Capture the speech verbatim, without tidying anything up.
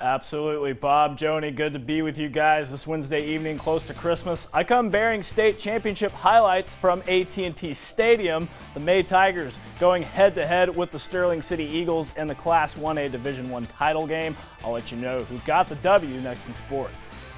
Absolutely, Bob, Joni, good to be with you guys this Wednesday evening close to Christmas. I come bearing state championship highlights from A T and T Stadium. The May Tigers going head-to-head with the Sterling City Eagles in the Class one A Division one title game. I'll let you know who got the W next in sports.